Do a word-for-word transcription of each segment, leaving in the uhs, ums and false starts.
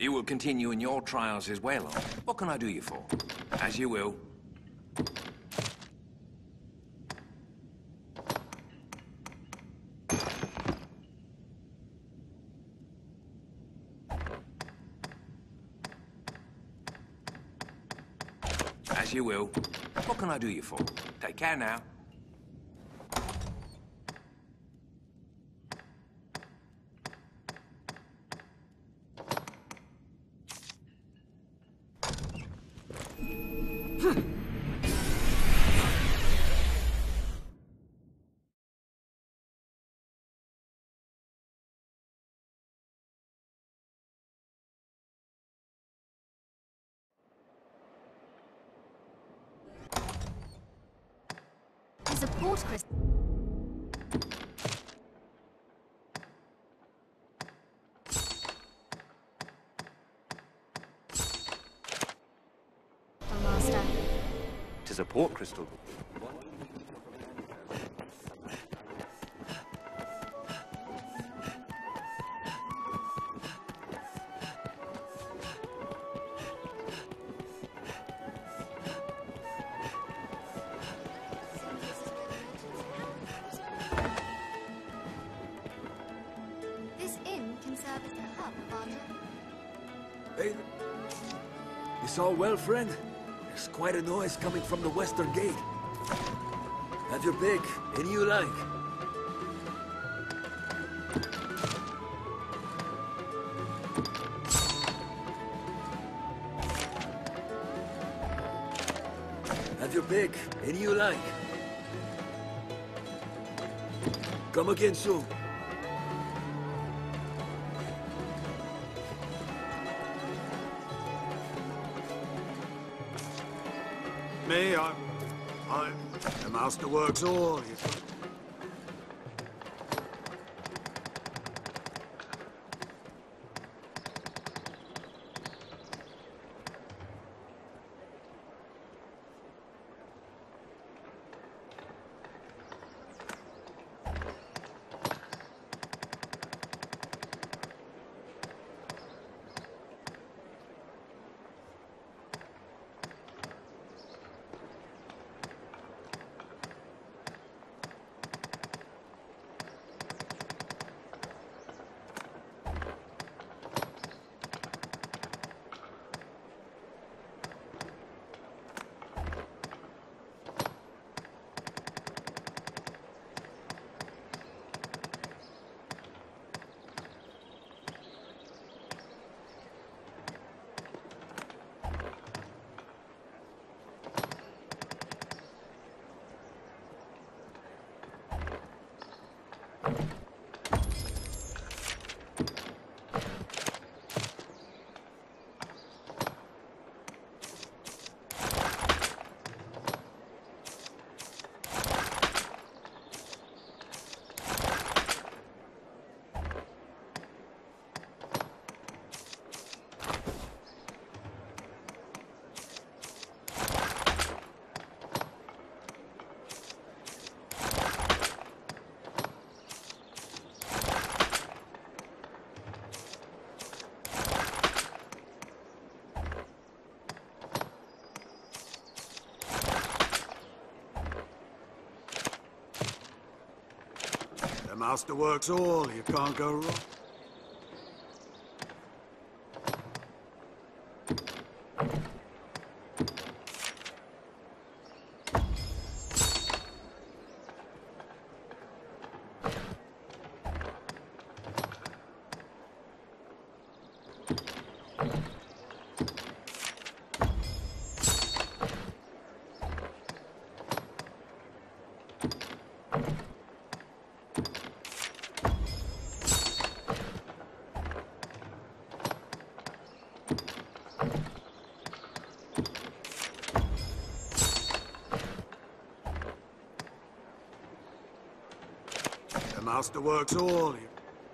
You will continue in your trials as well. What can I do you for? As you will. As you will. What can I do you for? Take care now. Support Chris. Oh, Master. Tis a port crystal. Hey, it's all well, friend? There's quite a noise coming from the western gate. Have your pick, any you like. Have your pick, any you like. Come again soon. Me, I... I... The master works all. The master works all, you can't go wrong. The master works all. You...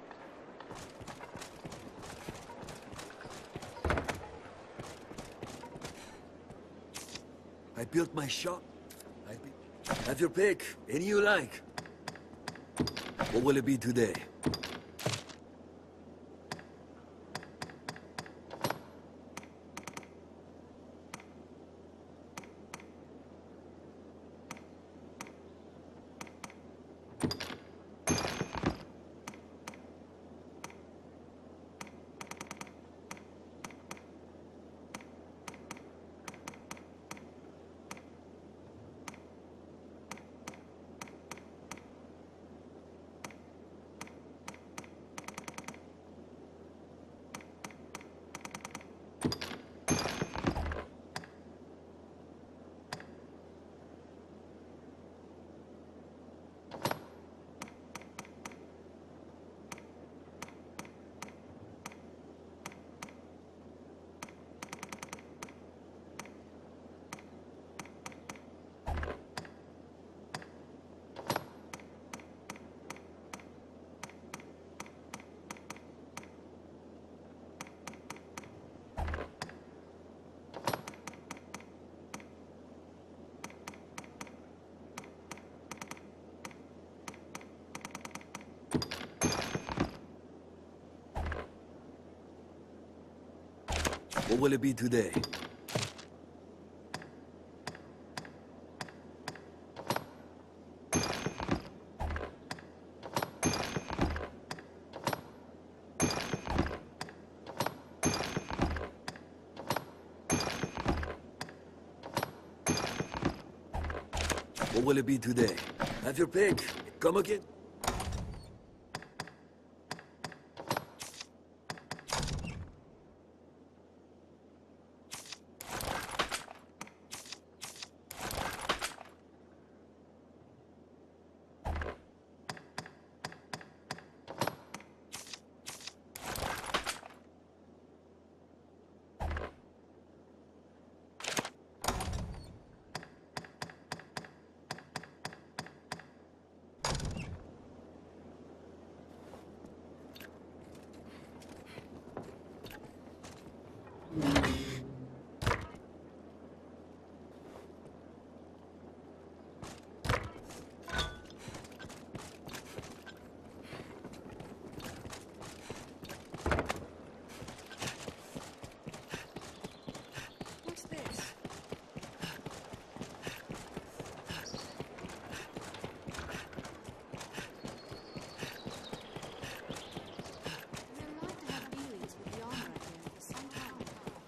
I built my shop. I be... Have your pick, any you like. What will it be today? What will it be today? What will it be today? Have your pick. Come again. What's this? They're like to have dealings with the armor again for some time.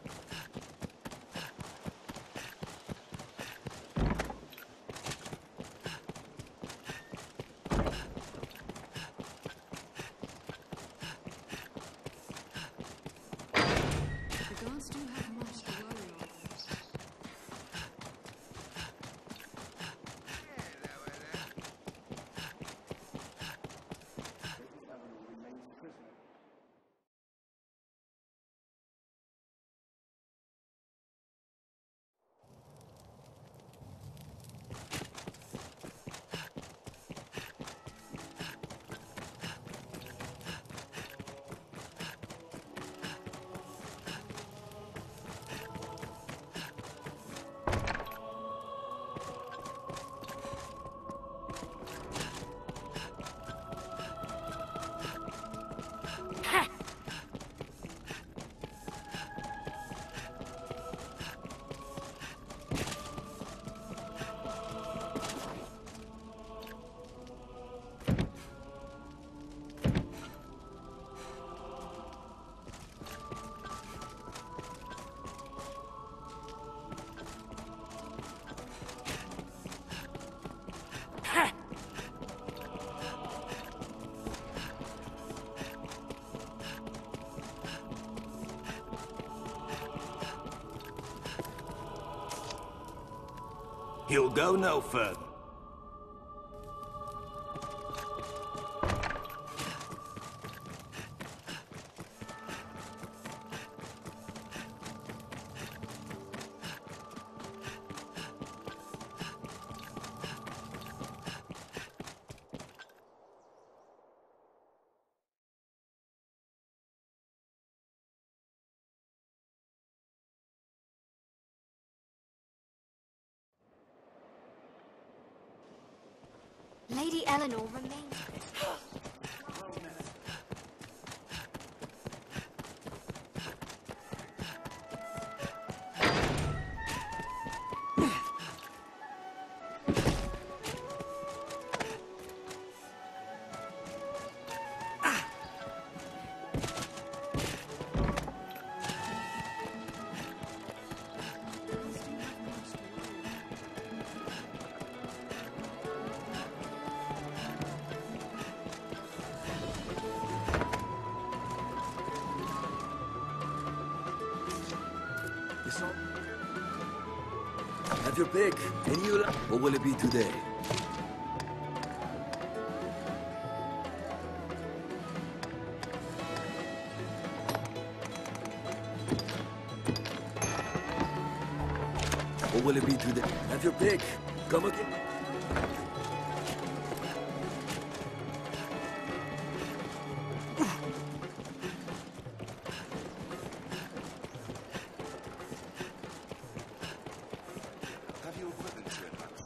The guards do have much to worry on. You'll go no further. Lady Eleanor remains. It's all... Have your pick. And you... What will it be today? What will it be today? Have your pick. Come again. Have your equipment to advance.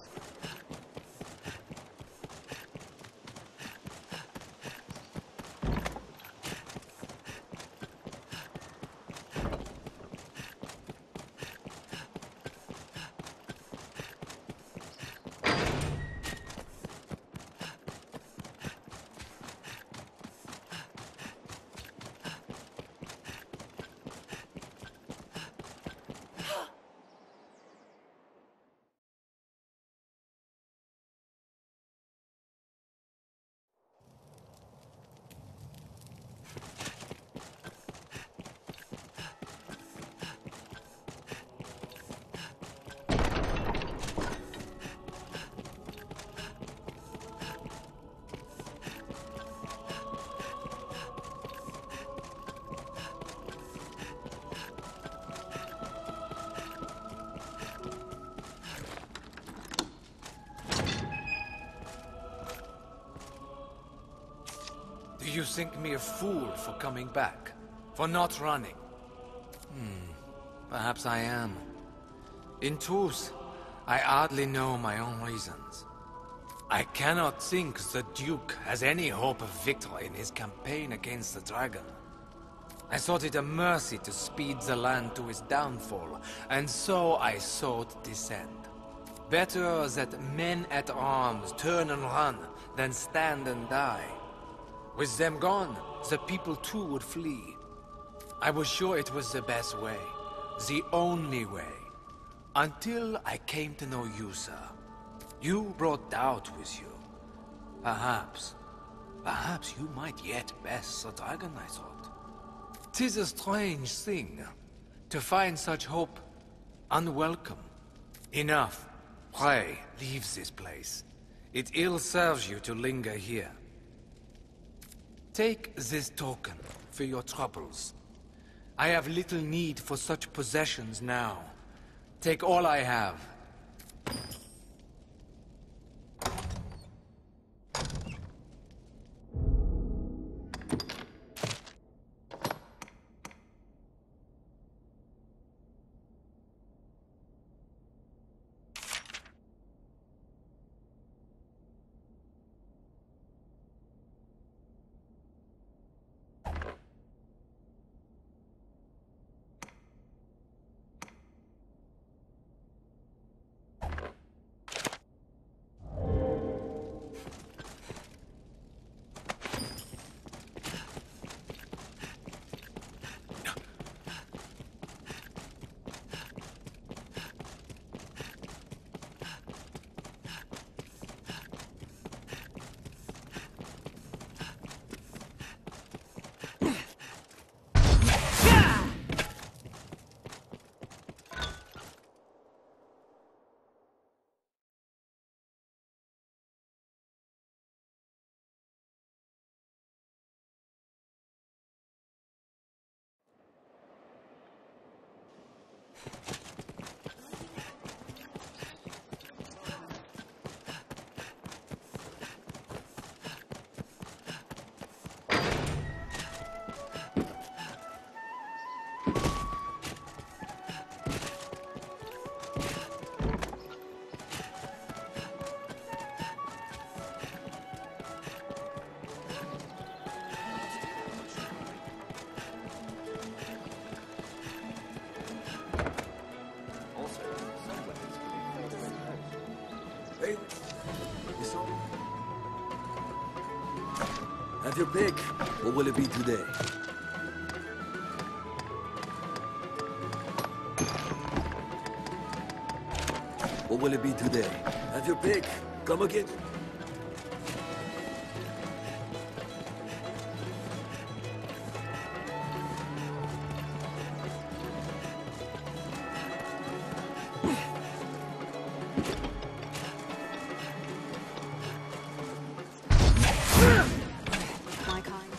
you think me a fool for coming back? For not running? Hmm, perhaps I am. In truth, I hardly know my own reasons. I cannot think the Duke has any hope of victory in his campaign against the dragon. I thought it a mercy to speed the land to its downfall, and so I sought dissent. Better that men at arms turn and run than stand and die. With them gone, the people too would flee. I was sure it was the best way, the only way, until I came to know you, sir. You brought doubt with you. Perhaps, perhaps you might yet best the dragon, I thought. 'Tis a strange thing, to find such hope unwelcome. Enough. Pray, leave this place. It ill serves you to linger here. Take this token for your troubles. I have little need for such possessions now. Take all I have. Hey, you saw? Have your pick. What will it be today? What will it be today? Have your pick. Come again. My kind.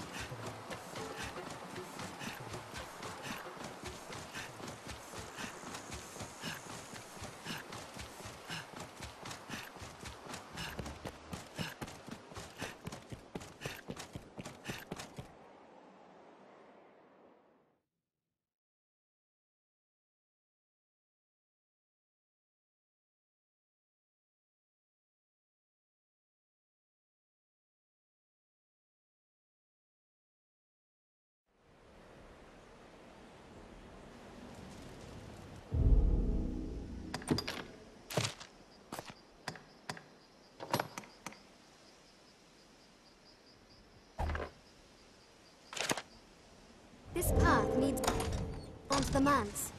This path leads onto the manse.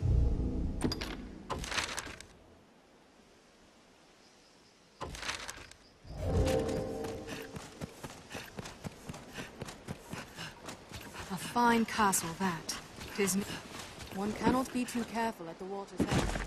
A fine castle, that. 'Tis n- One cannot be too careful at the water's edge.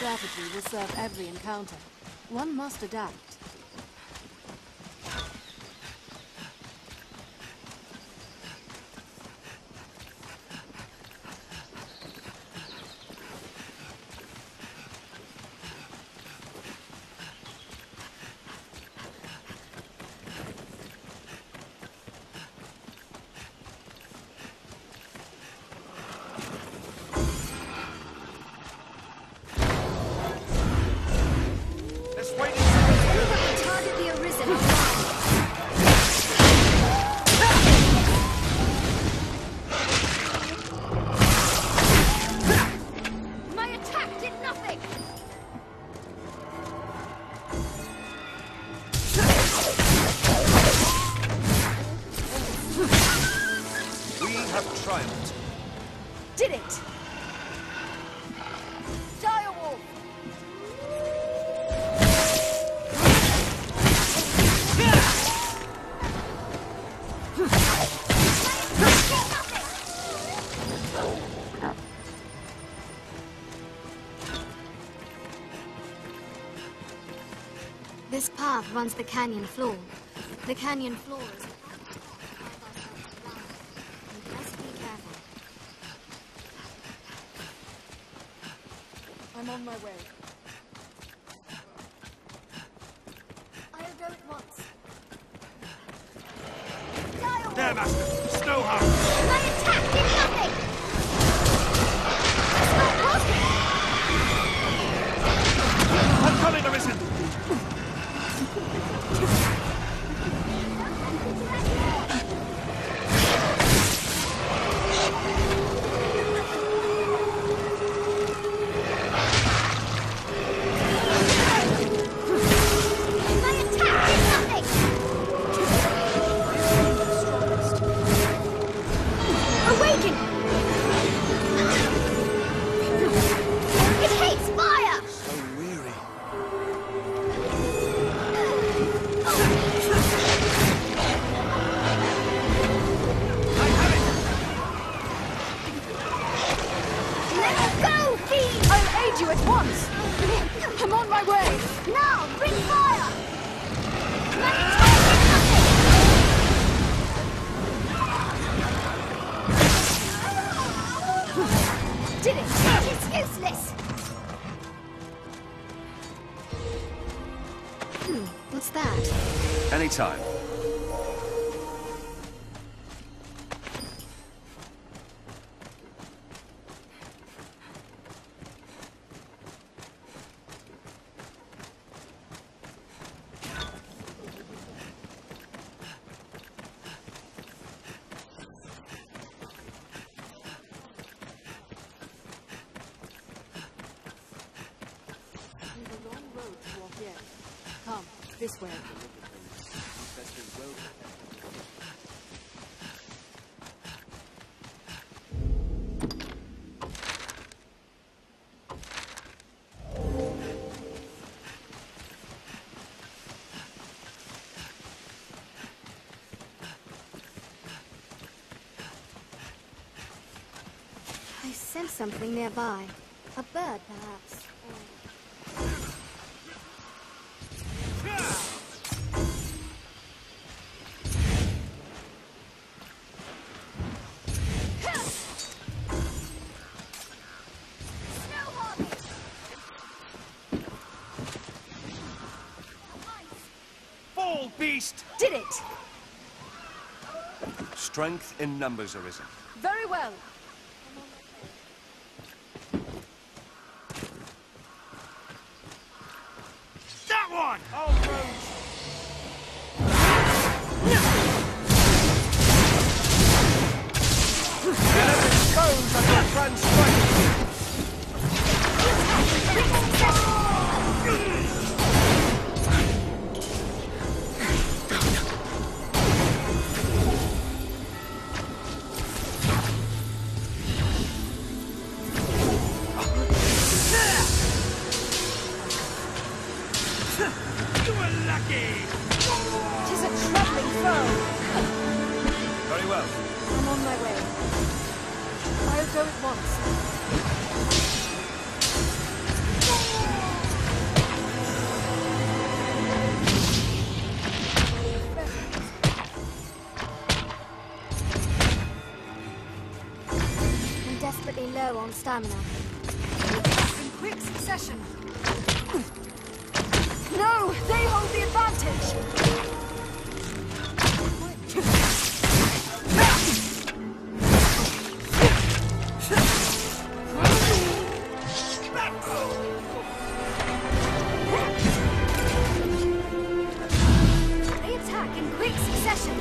strategy will serve every encounter. One must adapt. Did it! Direwolf! This path runs the canyon floor. The canyon floor is... We must be careful. I'm on my way. I'll go at once. There, Master! Snowhound! My attack did nothing! I'm coming, Arisen! You at once! I'm on my way! Now, bring fire! Did it! It's useless! Hmm, what's that? Anytime. Come, this way. I sense something nearby. A bird, perhaps. Fall, beast! Did it! Strength in numbers, Arisen. Very well. That one! Oh, Rose! The enemy foes under grand strike! You will low on stamina. In quick succession. No! They hold the advantage! They attack in quick succession.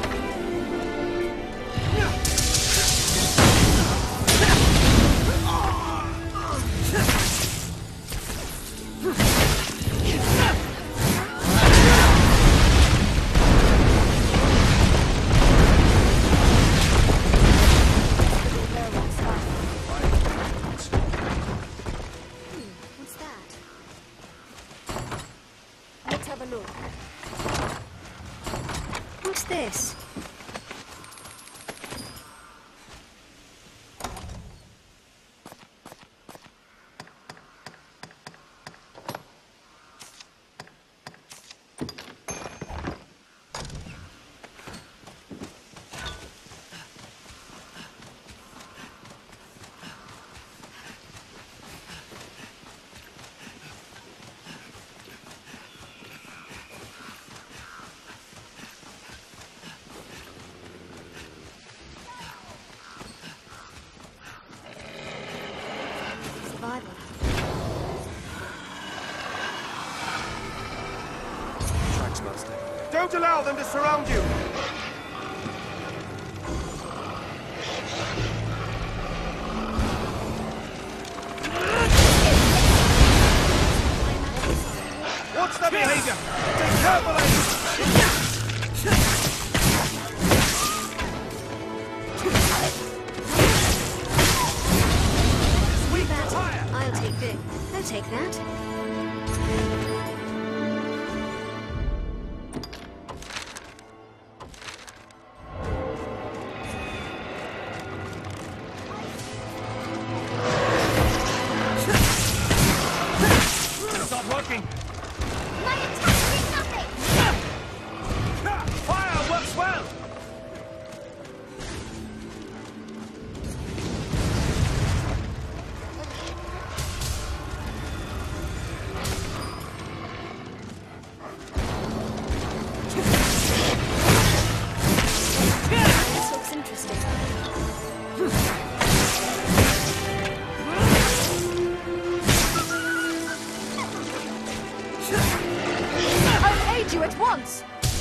What's that? Let's have a look. What's this? Survival. Tracks, Master. Don't allow them to surround you! Watch their behavior! Take careful aim! Sweet that. I'll take this. I'll take that. It's not working! My attack did nothing! Fire works well! This looks interesting. I'll aid you at once!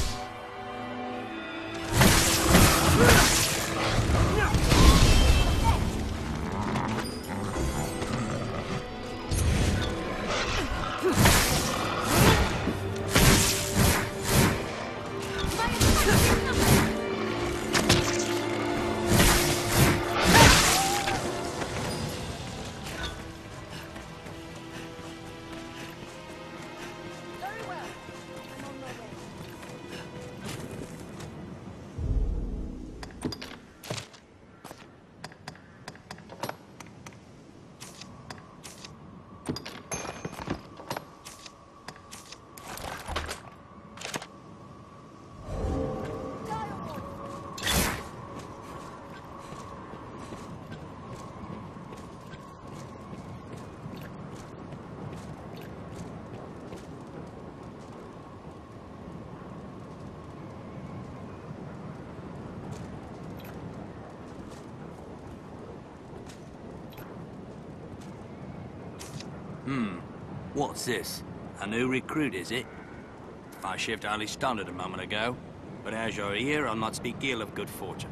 Hmm. What's this? A new recruit, is it? My shift only started a moment ago, but as you're here, I'll not speak ill of good fortune.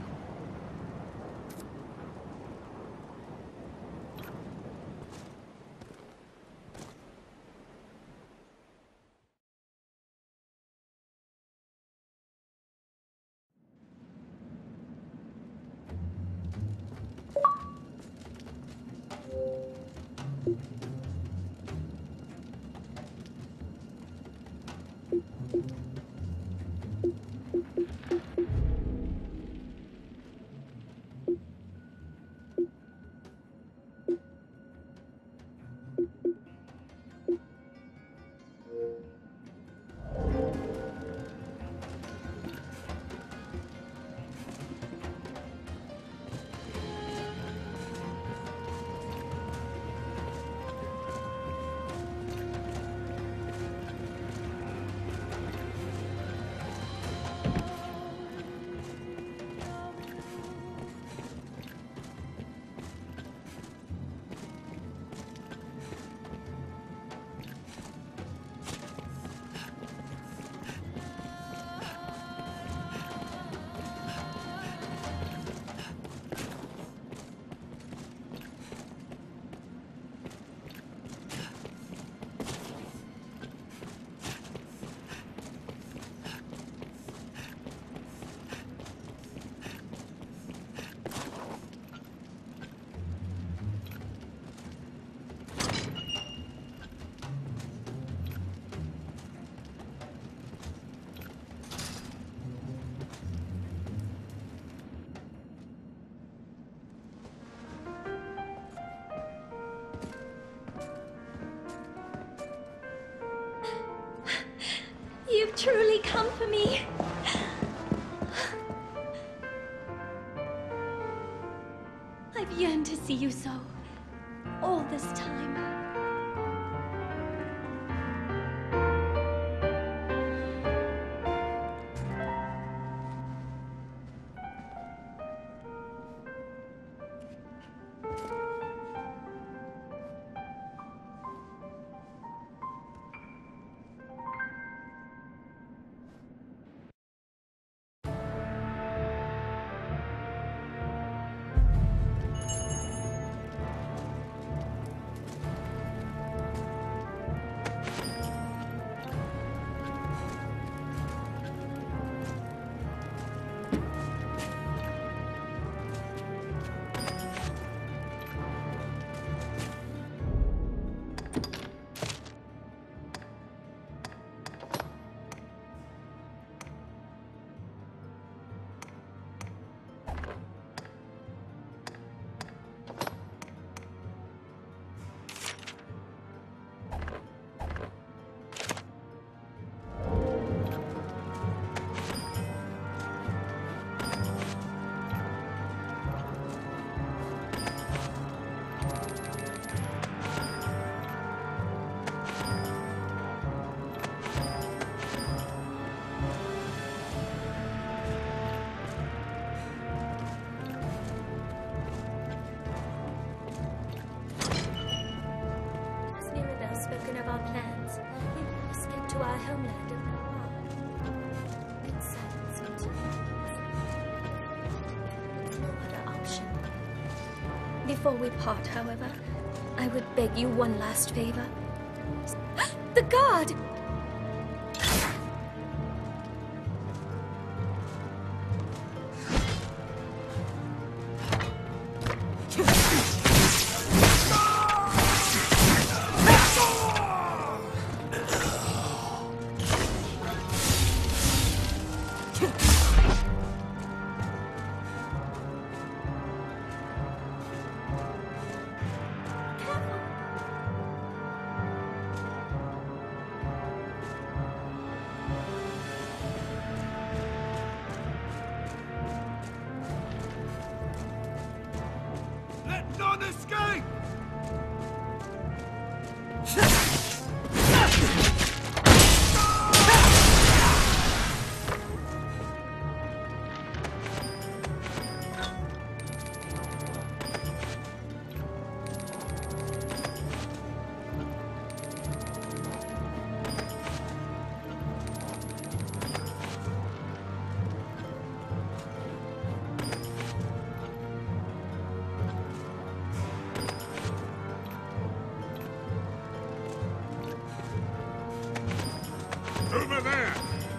for me. I've yearned to see you so, all this time. Spoken of our plans. We will escape to our homeland of Nero. It saddens me to There's no other option. Before we part, however, I would beg you one last favor. The guard! None escape! Over there!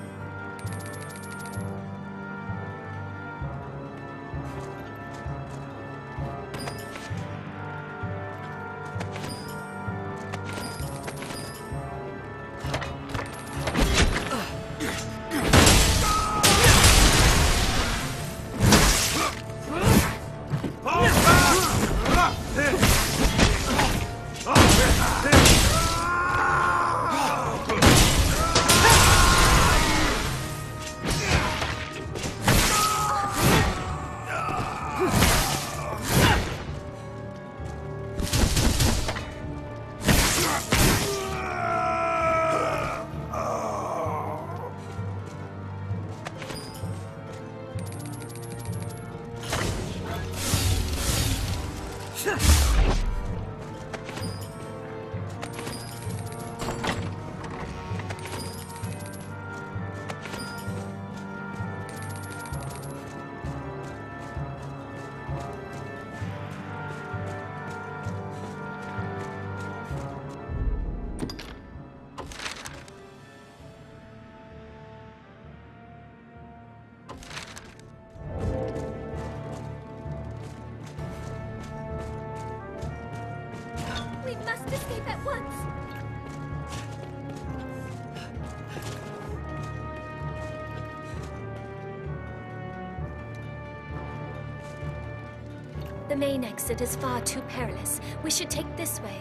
We must escape at once! The main exit is far too perilous. We should take this way.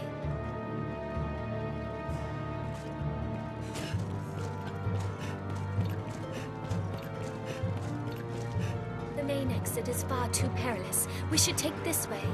main exit is far too perilous. We should take this way.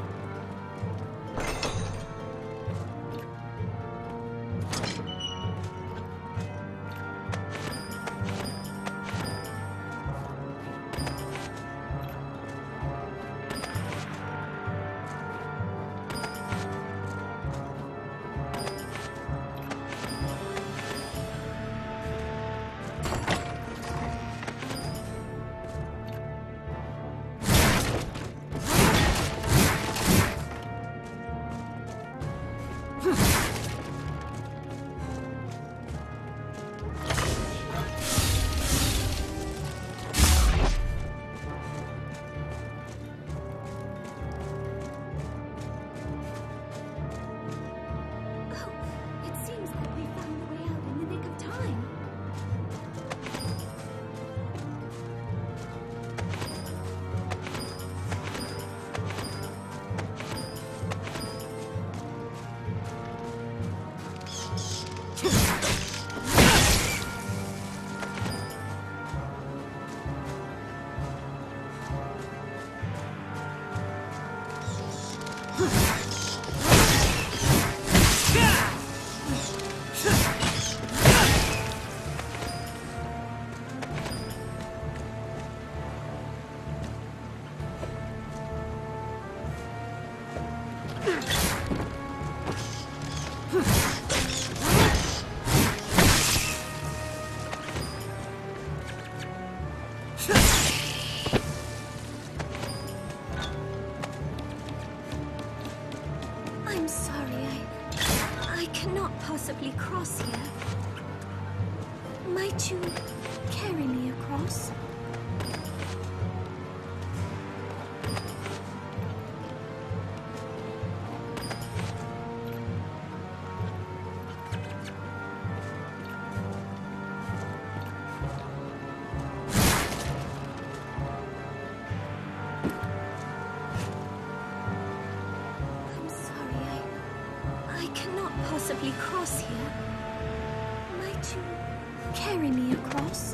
I'm sorry, I... I cannot possibly cross here. Might you carry me across? Possibly cross here. Might you carry me across?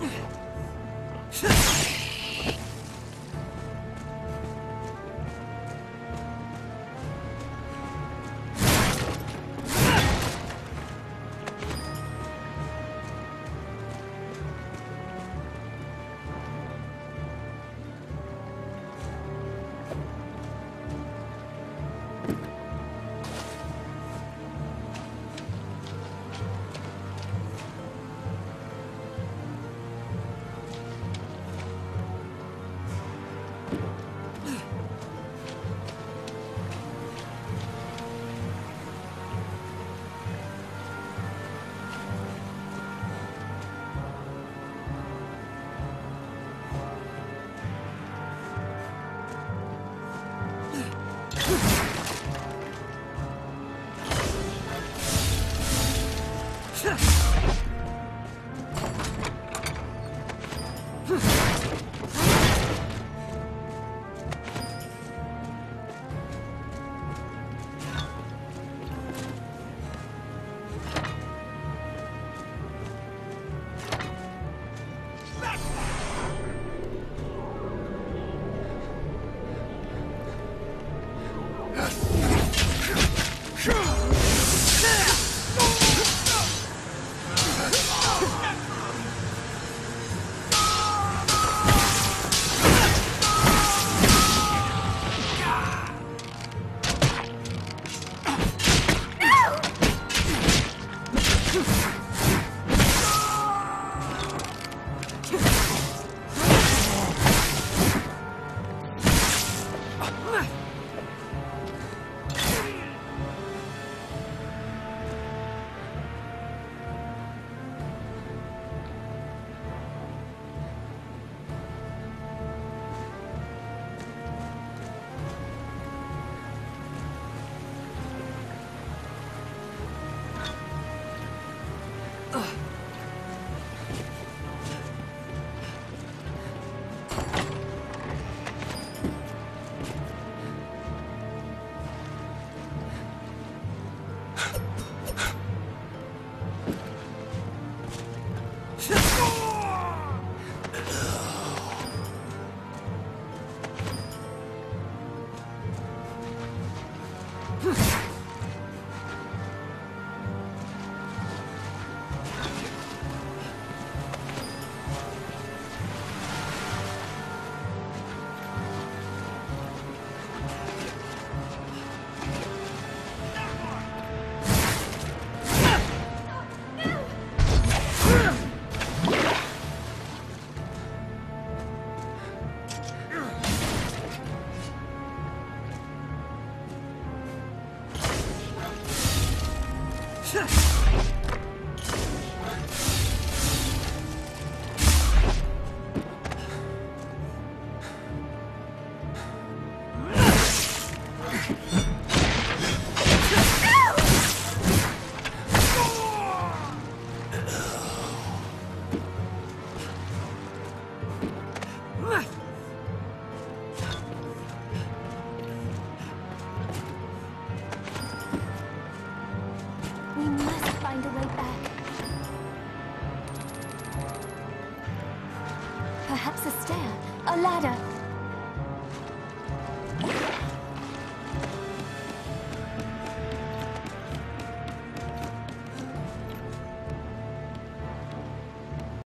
We must find a way back. Perhaps a stair, a ladder.